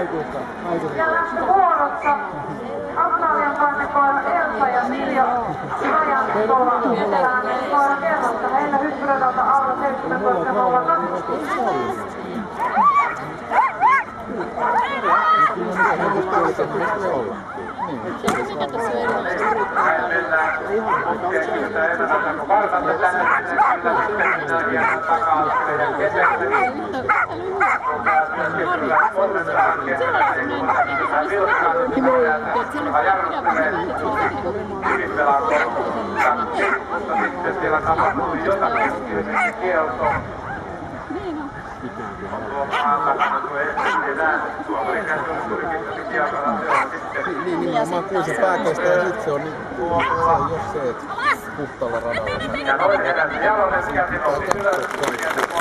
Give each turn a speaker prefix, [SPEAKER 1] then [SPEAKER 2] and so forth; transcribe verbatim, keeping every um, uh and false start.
[SPEAKER 1] aikuista.
[SPEAKER 2] Ja lähtö vuorossa Australian kannekoira Elsa ja Silja Rajan tuolla etelään koira kerrosta. Heillä hyppyradalta alla seitsemäntoista nolla kaksi.
[SPEAKER 3] Mikä tässä on erilaista?
[SPEAKER 4] Siellä tapahtui jotakin kieltoa.
[SPEAKER 1] Niin, nimenomaan kun se pää kestää, ja sit se on niin, se on jos se, että puhtaalla radalla.
[SPEAKER 4] Ja noin edellä Jalonen sieltä nousi ylös.